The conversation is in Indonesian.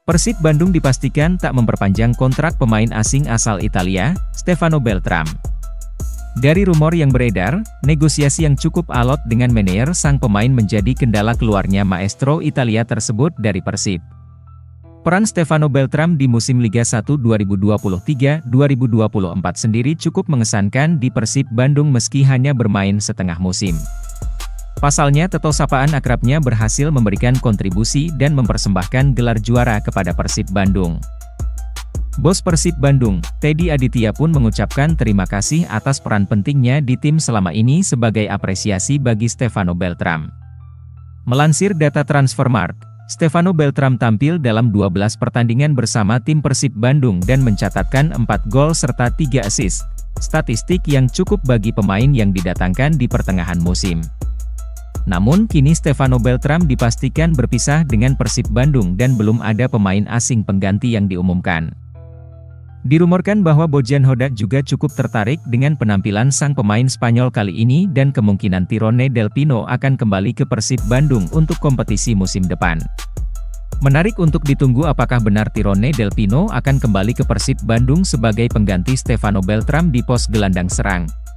Persib Bandung dipastikan tak memperpanjang kontrak pemain asing asal Italia, Stefano Beltram. Dari rumor yang beredar, negosiasi yang cukup alot dengan manajer sang pemain menjadi kendala keluarnya maestro Italia tersebut dari Persib. Peran Stefano Beltram di musim Liga 1 2023-2024 sendiri cukup mengesankan di Persib Bandung meski hanya bermain setengah musim. Pasalnya Teto sapaan akrabnya berhasil memberikan kontribusi dan mempersembahkan gelar juara kepada Persib Bandung. Bos Persib Bandung, Teddy Aditya pun mengucapkan terima kasih atas peran pentingnya di tim selama ini sebagai apresiasi bagi Stefano Beltram. Melansir data Transfermarkt, Stefano Beltram tampil dalam 12 pertandingan bersama tim Persib Bandung dan mencatatkan 4 gol serta 3 assist, statistik yang cukup bagi pemain yang didatangkan di pertengahan musim. Namun kini Stefano Beltram dipastikan berpisah dengan Persib Bandung dan belum ada pemain asing pengganti yang diumumkan. Dirumorkan bahwa Bojan Hodak juga cukup tertarik dengan penampilan sang pemain Spanyol kali ini dan kemungkinan Tirone Del Pino akan kembali ke Persib Bandung untuk kompetisi musim depan. Menarik untuk ditunggu apakah benar Tirone Del Pino akan kembali ke Persib Bandung sebagai pengganti Stefano Beltram di pos gelandang serang.